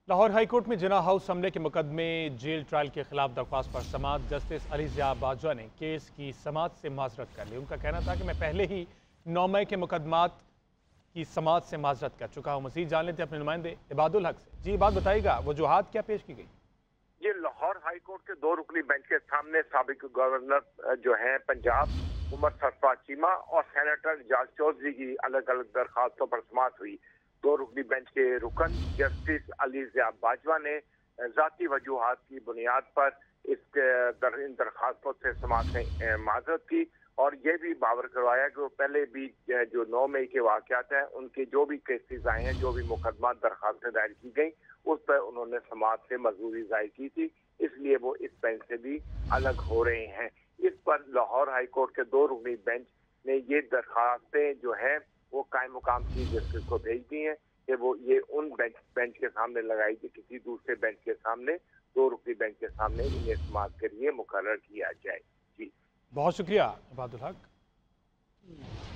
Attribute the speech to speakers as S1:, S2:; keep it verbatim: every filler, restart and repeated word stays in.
S1: Lahore high court में जिना house हमले के मुकदमे जेल ट्रायल के खिलाफ दरख्वास्त पर समाअत जस्टिस अली ज़िया बाजवा ने केस की समाअत से माजरत कर ली। उनका कहना था कि मैं पहले ही नौ मई के मुकदमात की समाअत से माजरत कर चुका हूँ। मज़ीद जान लेते अपने नुमाइंदे इबादुल हक से। जी बात बताइएगा, वजूहात क्या पेश की गई?
S2: ये लाहौर हाई कोर्ट के दो रुकनी बेंच के सामने साबिक गवर्नर जो हैं पंजाब उमर सरफराज चीमा और सेनेटर जाज चौधरी की अलग अलग दरखास्तों पर समाअत हुई। दो रुकनी बेंच के रुकन जस्टिस अली ज़िया बाजवा ने ज़ाती वजूहात की बुनियाद पर इस दर, इन दरखास्तों से समाअत में माजरत की और ये भी बावर करवाया कि वो पहले भी जो नौ मई के वाक़यात हैं उनके जो भी केसेस आए हैं, जो भी मुकदमा दरखास्तें दायर की गई उस पर उन्होंने समाअत से मजबूरी जाहिर की थी, इसलिए वो इस बेंच से भी अलग हो रहे हैं। इस पर लाहौर हाई कोर्ट के दो रुकनी बेंच ने ये दरखास्तें जो है वो कायम मुकाम चीफ जस्टिस को भेज दी हैं कि वो ये उन बेंच बेंच के सामने लगाई थी, किसी दूसरे बेंच के सामने, दो रुकनी बेंच के सामने इन्हें समाअत के लिए मुकर्रर किया जाए। जी
S1: बहुत शुक्रिया इबादुल हक।